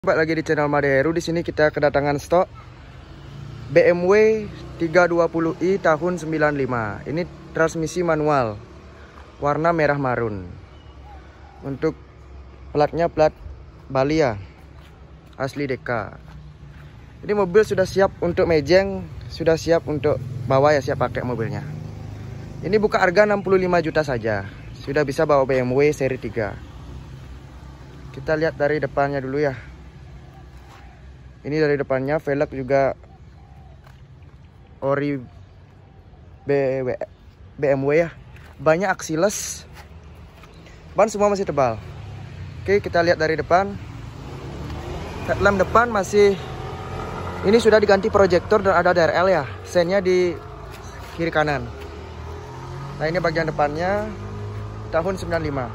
Jumpa lagi di channel Madeheru. Di sini kita kedatangan stok BMW 320i tahun 95. Ini transmisi manual warna merah marun. Untuk platnya plat Bali ya, asli DK. Ini mobil sudah siap untuk mejeng, sudah siap untuk bawa ya, siap pakai mobilnya. Ini buka harga 65 juta saja. Sudah bisa bawa BMW seri 3. Kita lihat dari depannya dulu ya. Ini dari depannya, velg juga ori BMW ya. Banyak aksiles. Ban semua masih tebal. Oke, kita lihat dari depan. Headlamp depan masih, ini sudah diganti proyektor dan ada DRL ya. Sennya di kiri kanan. Nah, ini bagian depannya tahun 95.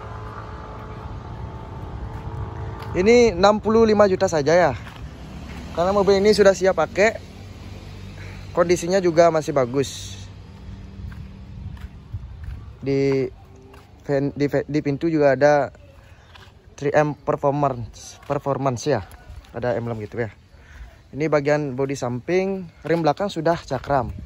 Ini 65 juta saja ya. Karena mobil ini sudah siap pakai. Kondisinya juga masih bagus. Di pintu juga ada 3M performance ya. Ada emblem gitu ya. Ini bagian bodi samping, rim belakang sudah cakram.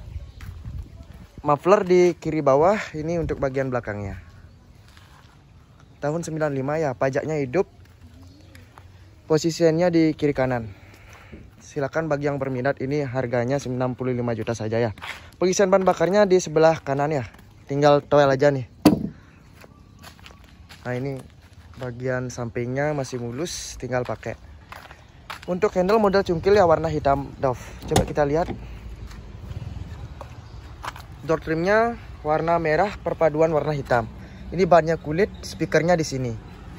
Muffler di kiri bawah, ini untuk bagian belakangnya. Tahun 95 ya, pajaknya hidup. Posisinya di kiri kanan. Silakan bagi yang berminat, ini harganya 95 juta saja ya. Pengisian bahan bakarnya di sebelah kanan ya. Tinggal toel aja nih. Nah, ini bagian sampingnya masih mulus, tinggal pakai. Untuk handle model cungkil ya, warna hitam doff. Coba kita lihat. Door trimnya warna merah perpaduan warna hitam. Ini bannya kulit, speakernya di sini.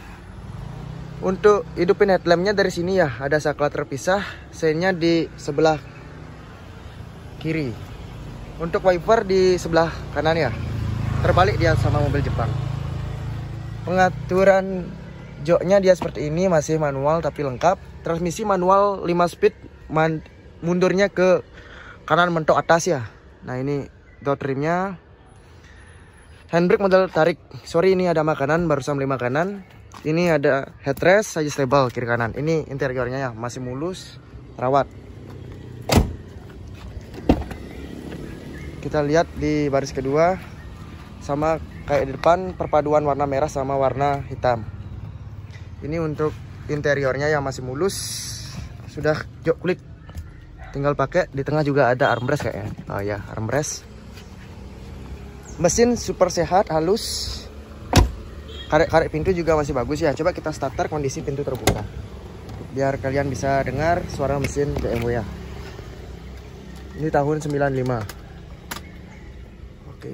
Untuk hidupin headlampnya dari sini ya, ada saklar terpisah, sennya di sebelah kiri. Untuk wiper di sebelah kanan ya, terbalik dia sama mobil Jepang. Pengaturan joknya dia seperti ini, masih manual tapi lengkap. Transmisi manual 5 speed, mundurnya ke kanan mentok atas ya. Nah, ini door trimnya. Handbrake model tarik. Sorry, ini ada makanan, barusan beli makanan. Ini ada headrest, adjustable kiri kanan. Ini interiornya ya, masih mulus, rawat. Kita lihat di baris kedua, sama kayak di depan, perpaduan warna merah sama warna hitam. Ini untuk interiornya yang masih mulus, sudah jok kulit, tinggal pakai. Di tengah juga ada armrest kayaknya. Oh ya, armrest. Mesin super sehat, halus. Karet pintu juga masih bagus ya. Coba kita starter kondisi pintu terbuka, biar kalian bisa dengar suara mesin BMW ya. Ini tahun 95. Oke.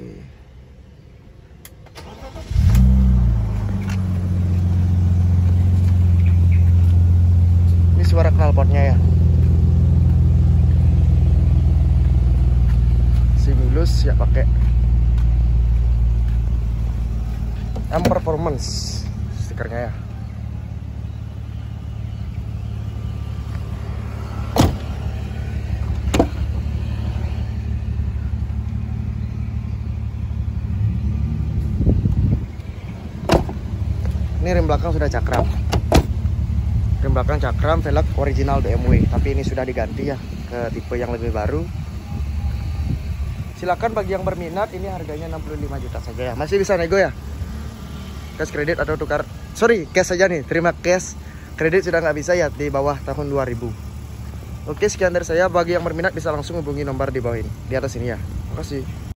Ini suara knalpotnya ya. Si mulus ya pakai. M performance stikernya ya. Ini rim belakang sudah cakram. Rim belakang cakram, velg original BMW, tapi ini sudah diganti ya ke tipe yang lebih baru. Silakan bagi yang berminat, ini harganya 65 juta saja ya. Masih bisa nego ya. Cash kredit atau tukar, cash saja nih, terima cash. Kredit sudah nggak bisa ya, di bawah tahun 2000. Oke, sekian dari saya. Bagi yang berminat bisa langsung hubungi nomor di bawah ini, di atas ini ya. Terima kasih.